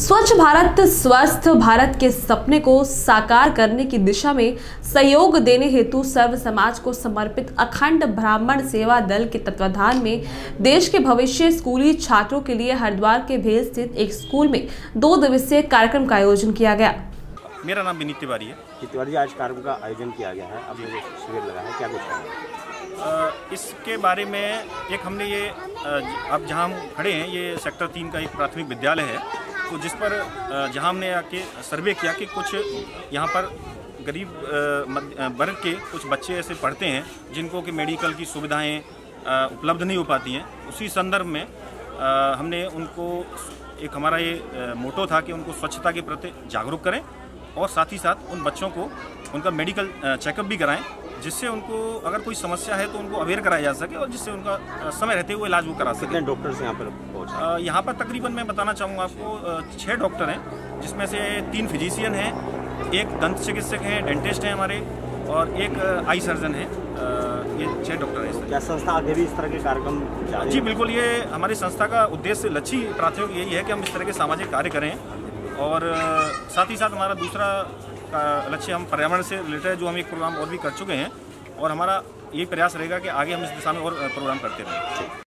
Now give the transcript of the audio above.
स्वच्छ भारत स्वस्थ भारत के सपने को साकार करने की दिशा में सहयोग देने हेतु सर्व समाज को समर्पित अखंड ब्राह्मण सेवा दल के तत्वाधान में देश के भविष्य स्कूली छात्रों के लिए हरिद्वार के भेल स्थित एक स्कूल में 2 दिवसीय कार्यक्रम का आयोजन किया गया। मेरा नाम विनीत तिवारी है। तिवारी जी, आज कार्यक्रम का आयोजन किया गया है, अब मुझे शिविर लगा है, क्या कुछ है? इसके बारे में एक हमने ये अब जहाँ हम खड़े हैं ये सेक्टर 3 का एक प्राथमिक विद्यालय है, तो जिस पर जहाँ हमने आके सर्वे किया कि कुछ यहाँ पर गरीब वर्ग के कुछ बच्चे ऐसे पढ़ते हैं जिनको कि मेडिकल की सुविधाएं उपलब्ध नहीं हो पाती हैं। उसी संदर्भ में हमने उनको एक हमारा ये मोटो था कि उनको स्वच्छता के प्रति जागरूक करें और साथ ही साथ उन बच्चों को उनका मेडिकल चेकअप भी कराएं, जिससे उनको अगर कोई समस्या है तो उनको अवेयर कराया जा सके और जिससे उनका समय रहते हुए इलाज वो करा सके। कितने डॉक्टर्स यहाँ पर पहुँचे? यहाँ पर तकरीबन मैं बताना चाहूँगा आपको 6 डॉक्टर हैं, जिसमें से 3 फिजिशियन हैं, एक दंत चिकित्सक हैं, डेंटिस्ट हैं हमारे, और एक आई सर्जन है। ये 6 डॉक्टर हैं। क्या संस्था आगे भी इस तरह के कार्यक्रम जारी? जी बिल्कुल, ये हमारी संस्था का उद्देश्य लक्ष्य प्राथमिक यही है कि हम इस तरह के सामाजिक कार्य करें और साथ ही साथ हमारा दूसरा लक्ष्य हम पर्यावरण से रिलेटेड जो हम एक प्रोग्राम और भी कर चुके हैं और हमारा ये प्रयास रहेगा कि आगे हम इस दिशा में और प्रोग्राम करते रहें।